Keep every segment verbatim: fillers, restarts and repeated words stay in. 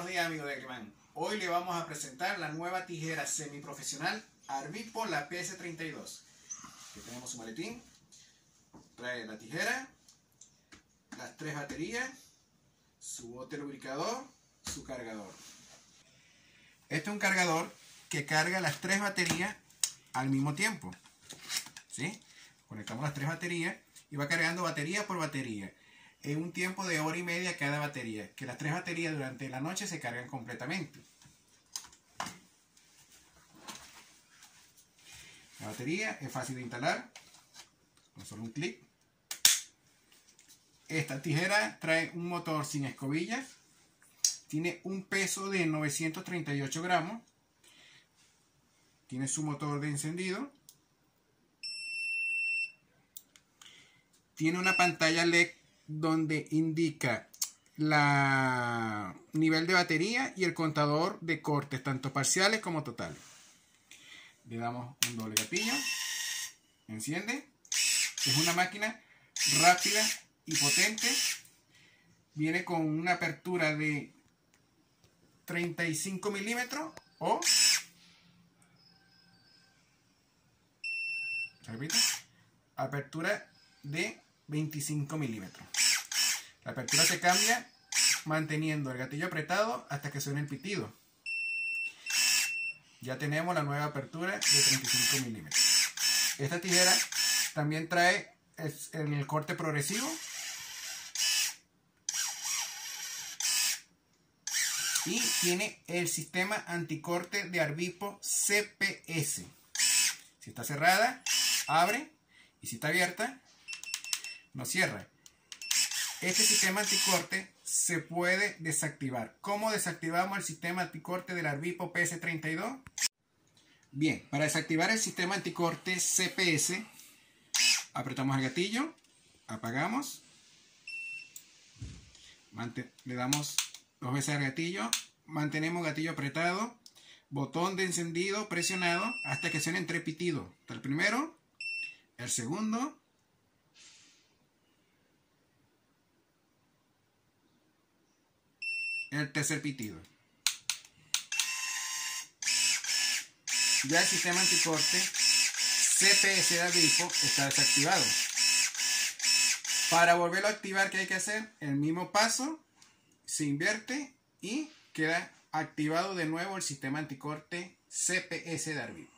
días, amigos de Agriman. Hoy le vamos a presentar la nueva tijera semiprofesional Arvipo, la P S treinta y dos. Aquí tenemos su maletín, trae la tijera, las tres baterías, su bote lubricador, su cargador. Este es un cargador que carga las tres baterías al mismo tiempo, ¿sí? Conectamos las tres baterías y va cargando batería por batería en un tiempo de hora y media cada batería, que las tres baterías durante la noche se cargan completamente. La batería es fácil de instalar con solo un clic. Esta tijera trae un motor sin escobillas, tiene un peso de novecientos treinta y ocho gramos, tiene su motor de encendido, tiene una pantalla L E D donde indica la nivel de batería y el contador de cortes, tanto parciales como totales. Le damos un doble gatillo, enciende. Es una máquina rápida y potente. Viene con una apertura de treinta y cinco milímetros o, repito, apertura de veinticinco milímetros. La apertura se cambia manteniendo el gatillo apretado hasta que suene el pitido. Ya tenemos la nueva apertura de treinta y cinco milímetros. Esta tijera también trae el, el corte progresivo y tiene el sistema anticorte de Arvipo C P S. Si está cerrada, abre, y si está abierta, no cierra. Este sistema anticorte se puede desactivar. ¿Cómo desactivamos el sistema anticorte del Arvipo P S treinta y dos? Bien, para desactivar el sistema anticorte C P S, apretamos el gatillo, apagamos, le damos dos veces al gatillo, mantenemos el gatillo apretado, botón de encendido presionado hasta que suene tres pitidos. Está el primero, el segundo, el tercer pitido. Ya el sistema anticorte C P S de Arvipo está desactivado. Para volverlo a activar, ¿qué hay que hacer? El mismo paso, se invierte y queda activado de nuevo el sistema anticorte C P S de Arvipo.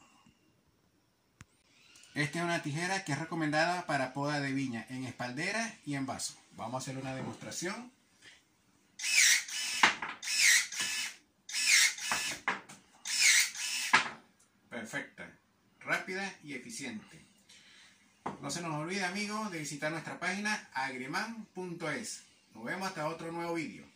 Esta es una tijera que es recomendada para poda de viña en espaldera y en vaso. Vamos a hacer una demostración. Perfecta, rápida y eficiente. No se nos olvide, amigos, de visitar nuestra página agriman punto es. Nos vemos hasta otro nuevo vídeo.